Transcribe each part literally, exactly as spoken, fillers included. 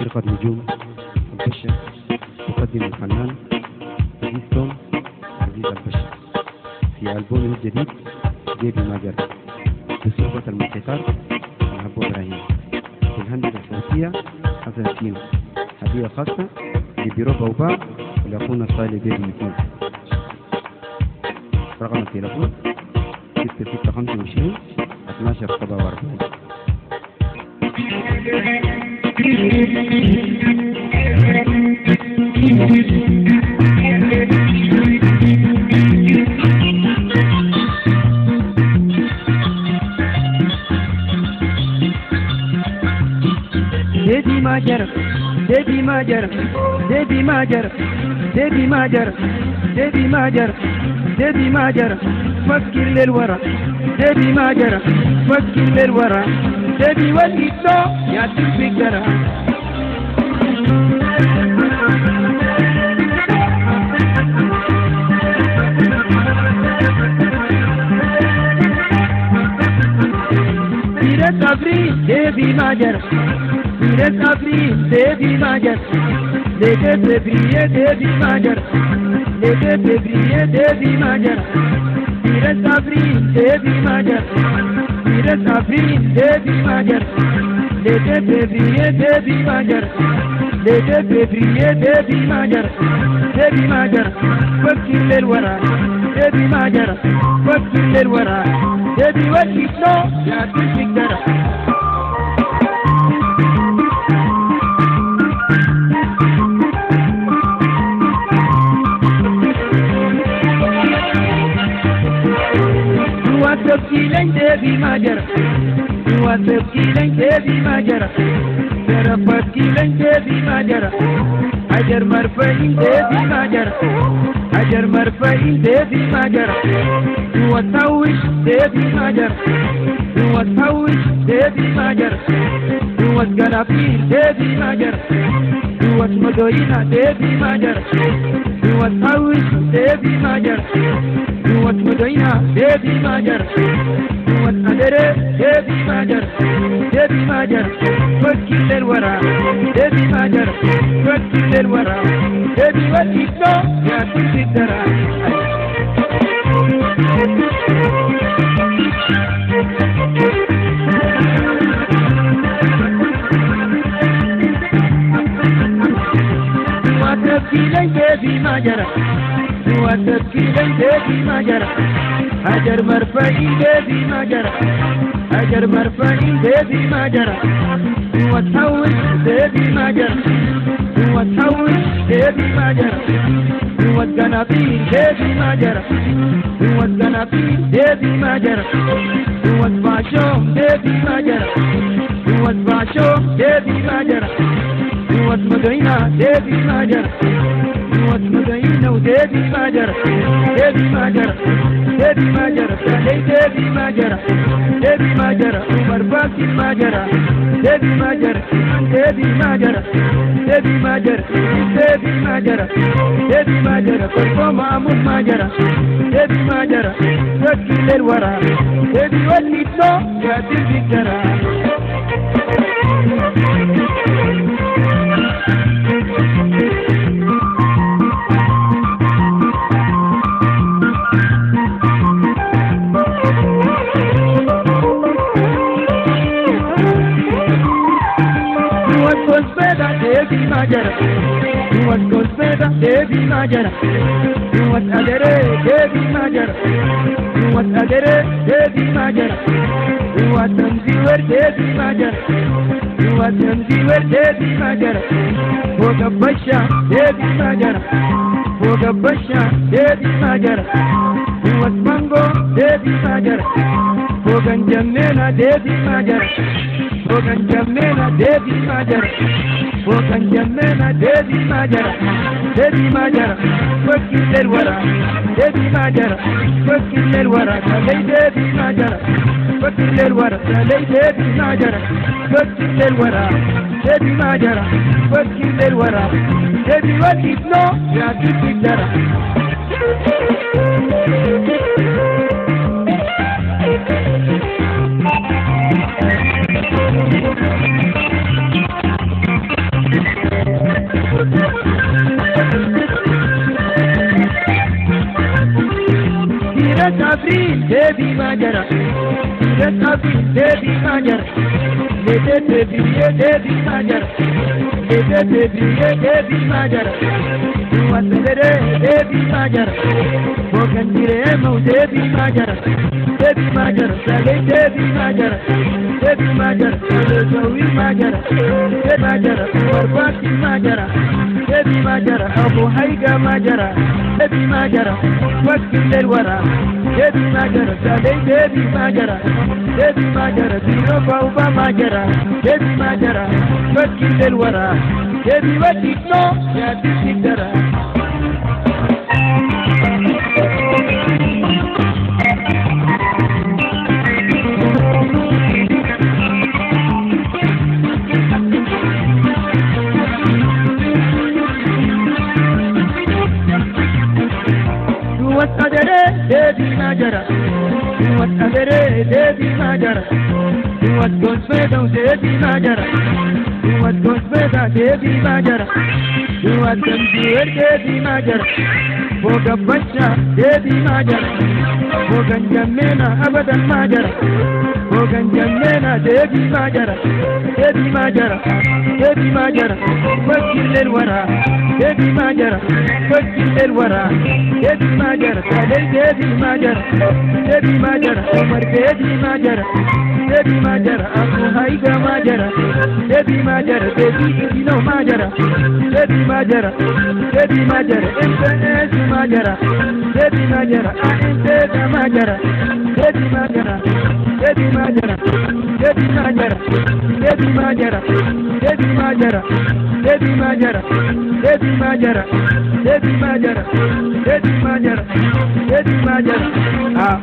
فرقة نجوم البشر تقدم الفنان عزيز توم عزيز البشر في ألبومه الجديد بيبي ما جرى بصحبة الموسيقار محبوب إبراهيم في الهندسة الصوتية حسن سينو. هدية خاصة لبيرو بوبا ولأخونا الصالح بيبي يكون. رقم التليفون ستة ستة خمسة وعشرين اثناشر سبعة وأربعين. Baby Majar, Baby Majar, Baby Majar, Baby Majar, Baby Majar, Baby Majar, فكر للورا Baby Majar, فكر للورا Baby وليتو يا تفكرها. Sires abri, Baby Majar. Sires abri, Baby Majar. Laissez briller, Baby Majar. Laissez briller, Baby Majar. Sires abri, Baby Majar. Sires abri, Baby Majar. Laissez briller, Baby Majar. Laissez briller, Baby Majar. Baby Majar, فكر للورا. Baby Majar, فكر للورا. Baby وليتو يا تفكرها. Tafkilan Baby Majar, Dua tafkilan Baby Majar, Sera tafkilan Baby Majar, Hajar marfain Baby Majar, Hajar marfain Baby Majar, Dua tawish Baby Majar, Dua tawish Baby Majar, Dua galapir Baby Majar, Dua madoina Baby Majar, Dua tawish Baby Majar, Dua madoina Baby Majar. What adere, Baby Majar, Baby Majar, فكر للورا, Baby Majar, فكر للورا, Baby وليتو يا تفكرها. وتبكيلي Baby Majar, وتبكيلي Baby Majar. Hajar marfain Baby Majar, Hajar marfain Baby Majar, وتحوش Baby Majar, وتحوش Baby Majar, وتقناطير Baby Majar, وتقناطير Baby Majar, وتباشوم Baby Majar, وتباشوم Baby Majar, وتمدعينا Baby Majar, وتمدعينا Baby Majar, Baby Majar. Baby Majar, Saleh Baby Majar, Baby Majar, Umar Bakir Majar, Baby Majar, Baby Majar, Baby Majar, Baby Majar, Baby Majar, Perform Mahmud Majar, Baby Majar, فكر للورا, Baby وليتو يا تفكرها. Baby Majar, what goes better, Baby Majar, what adere, Baby Majar, what adere, Baby Majar, what tanziwer, Baby Majar, what tanziwer, Baby Majar, Boga Basha, Baby Majar, Boga Basha, Baby Majar, what Mango, Baby Majar, Bogan Jamena, Baby Majar, Bogan Jamena, Baby Majar. وكان جمعنا Baby Majar, Baby Majar, فكر للورا, Baby Majar, فكر للورا, Saleh Baby Majar, فكر للورا, Saleh Baby Majar, فكر للورا, Baby Majar, فكر للورا, Baby وليتو يا تفكرها. devi mangiare, devi devi mangiare, devi devi devi mangiare, devi devi devi mangiare, nuotare devi mangiare, bocandire mo devi mangiare, devi mangiare, sale devi mangiare, devi mangiare, sale devi mangiare, devi mangiare, barbati mangiare, devi mangiare, abu haiga mangiare, devi mangiare, wakil del wara, devi mangiare, sale devi mangiare, devi mangiare, dino bauba mangiare, devi mangiare, wakil del wara, devi wakil no, ya tisidara. Devi mangiare, nuotare devi mangiare, nuot svedo devi mangiare, nuot sveda devi mangiare, nuot cambiare devi mangiare, boga baccia devi mangiare, boga jammena abadan mangiare, boga jammena devi mangiare, devi mangiare, devi mangiare, wakil del wara, devi mangiare, wakil del wara, devi mangiare, sale devi mangiare, devi mangiare, Omar devi mangiare, devi mangiare, Abu Haiga mangiare, devi mangiare, devi dino mangiare, devi mangiare, devi mangiare, Internet mangiare, devi mangiare, Intesa mangiare, devi mangiare, devi mangiare, devi mangiare, devi mangiare, devi mangiare, devi mangiare, devi mangiare, devi mangiare, devi mangiare, devi mangiare, ah.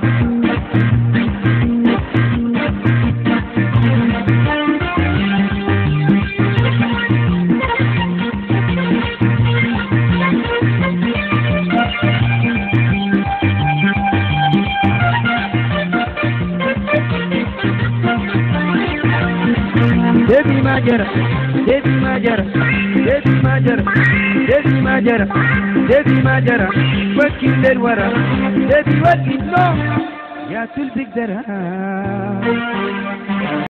Devi mangiare, devi mangiare, devi mangiare, devi mangiare, devi mangiare, wakil del wara, devi wakil no, ya tulbik dara.